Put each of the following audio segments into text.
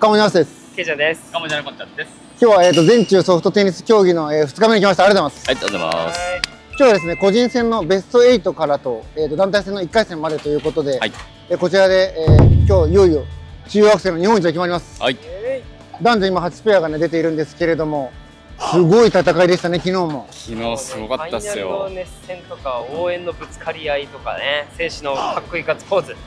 鴨島です。 ケイちゃんです。 鴨島こっちゃんです。 今日は全中ソフトテニス競技の2日目に来ました。ありがとうございます。 ありがとうございます。 今日はですね、個人戦のベスト8からと団体戦の1回戦までということで、こちらで今日いよいよ中学生の日本一が決まります。男女今8ペアがね出ているんですけれども、すごい戦いでしたね。昨日も。 昨日すごかったっすよ。 ファイナルの熱戦とか応援のぶつかり合いとかね、選手のかっこいいガッツポーズ。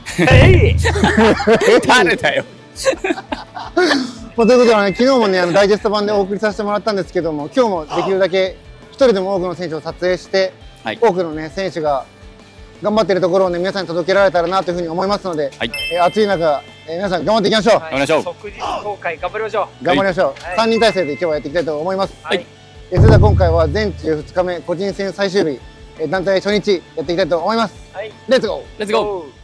誰だよ。 ということでね、昨日もねダイジェスト版でお送りさせてもらったんですけども、今日もできるだけ一人でも多くの選手を撮影して、多くのね選手が頑張っているところをね皆さんに届けられたらなというふうに思いますので、暑い中、皆さん頑張っていきましょう。 即日公開頑張りましょう。 頑張りましょう。3人体制で今日はやっていきたいと思います。それでは今回は全中2日目個人戦最終日、団体初日やっていきたいと思います。レッツゴー。 レッツゴー。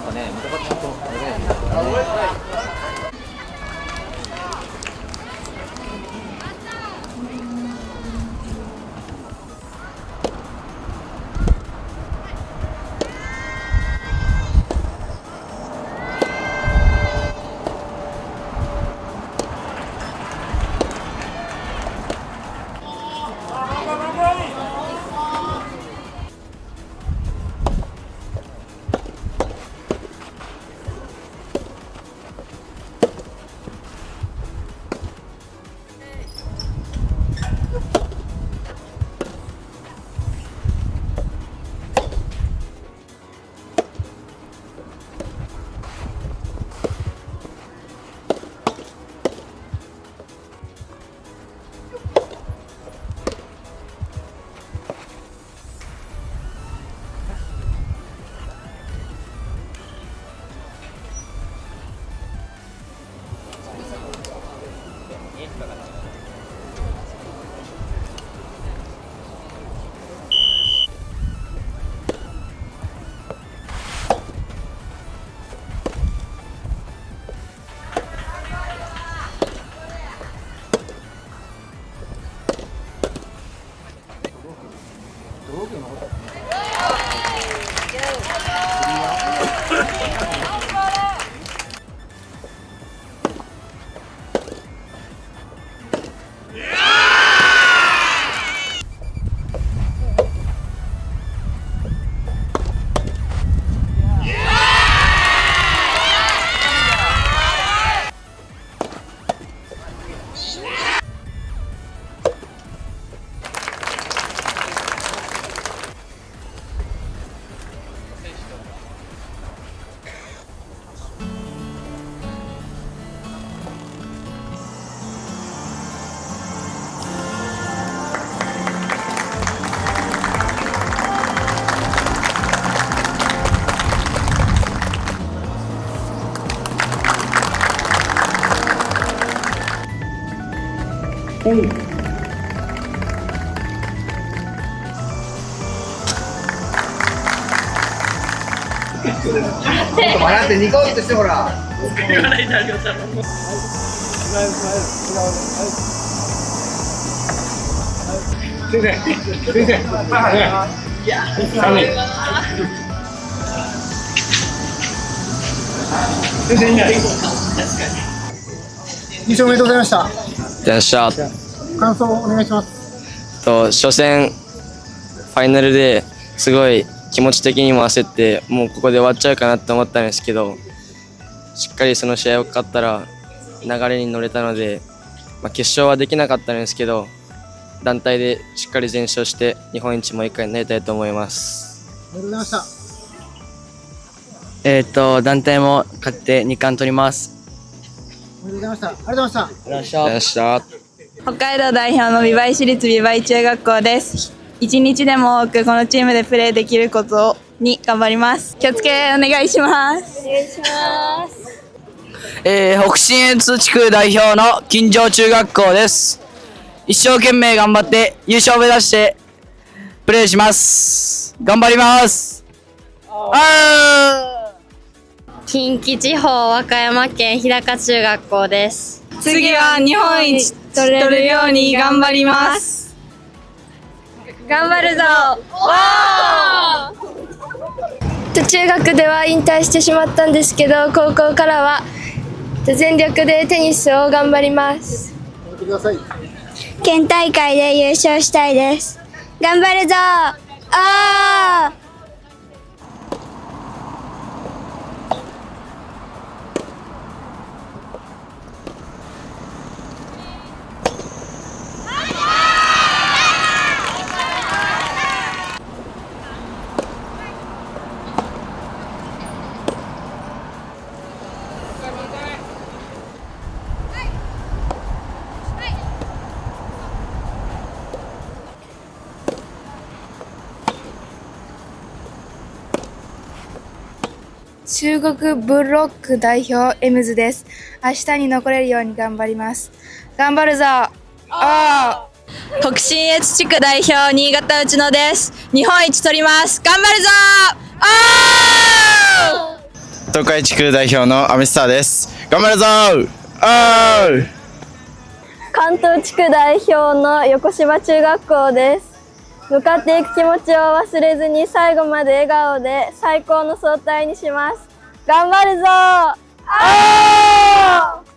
ぱね、見たかったと思ってね。 笑ってニコッとしてほら。先生、先生。先生いない。 優勝おめでとうございました。 よっしゃ。 感想お願いします。 初戦ファイナルですごい気持ち的にも焦ってもうここで終わっちゃうかなって思ったんですけど、しっかりその試合を勝ったら流れに乗れたので、決勝はできなかったんですけど団体でしっかり全勝して日本一もう一回になりたいと思います。 ありがとうございました。 団体も勝って2冠取ります。 おめでとうございました。ありがとうございました。 よっしゃ。 北海道代表の美唄市立美唄中学校です。一日でも多くこのチームでプレーできることに頑張ります。気をつけお願いします。 お願いします。 北信越地区代表の金城中学校です。一生懸命頑張って優勝を目指してプレーします。頑張ります。 近畿地方和歌山県日高中学校です。 次は日本一取れるように頑張ります。 頑張るぞ。中学では引退してしまったんですけど、高校からは全力でテニスを頑張ります。 頑張ってください。 県大会で優勝したいです。頑張るぞ。 中国ブロック代表エムズです。明日に残れるように頑張ります。頑張るぞ。 北信越地区代表新潟内野です。日本一取ります。頑張るぞ。 東海地区代表のアミスターです。頑張るぞー。 関東地区代表の横芝中学校です。向かっていく気持ちを忘れずに最後まで笑顔で最高の総体にします。頑張るぞー。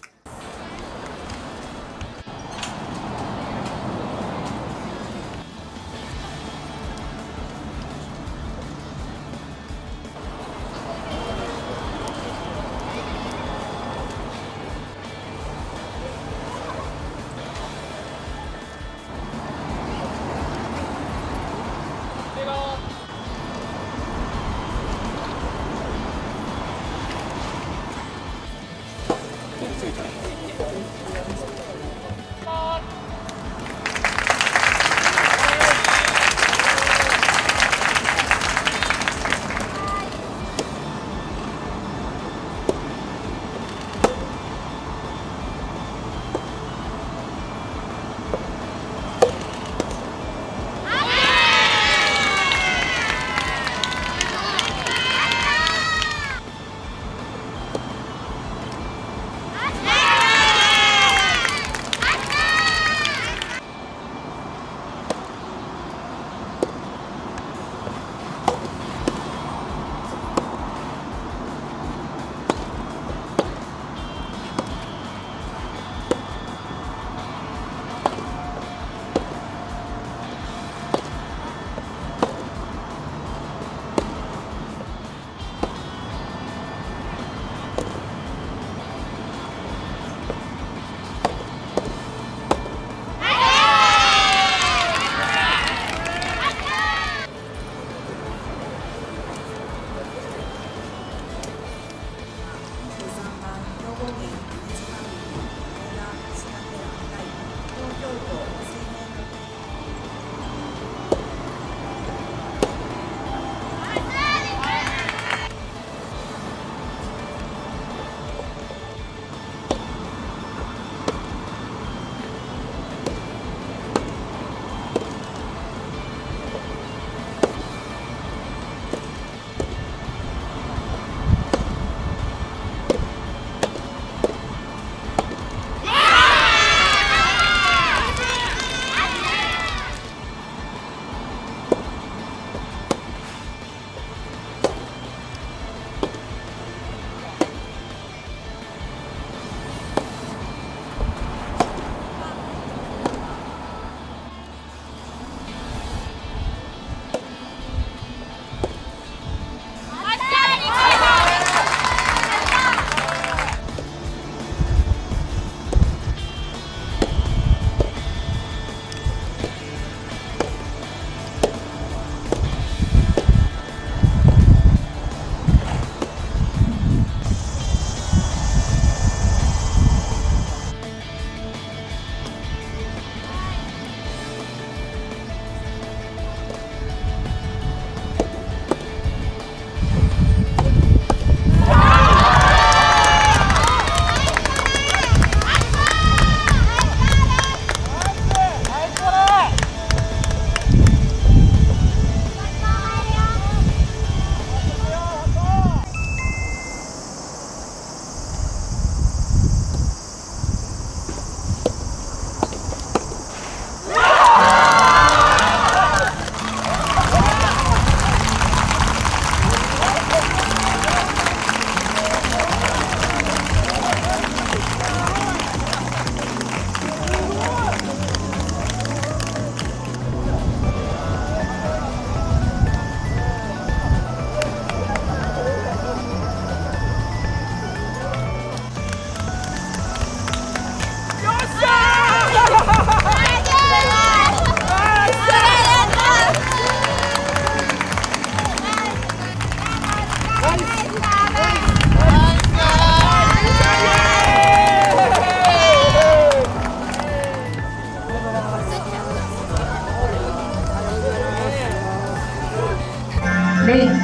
レインお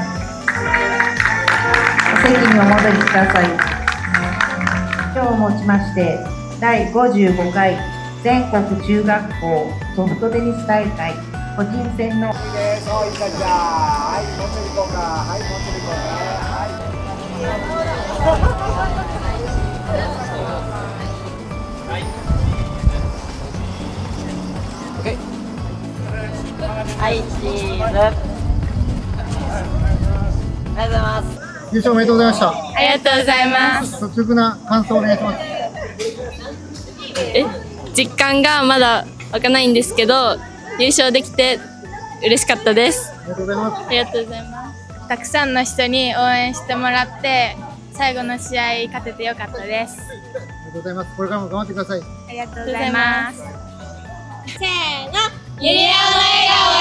席にお戻りください。今日をもちまして第55回全国中学校ソフトテニス大会個人戦のはい、もうちょい行こうか。はい、もうちょい行こうか。はい。 はい、チーズ。ありがとうございます。 優勝おめでとうございました。 ありがとうございます。 率直な感想をお願いします。 実感がまだ湧かないんですけど、優勝できて嬉しかったです。 ありがとうございます。 ありがとうございます。たくさんの人に応援してもらって最後の試合勝ててよかったです。 ありがとうございます。これからも頑張ってください。 ありがとうございます。 せーの、ゆりやの笑顔。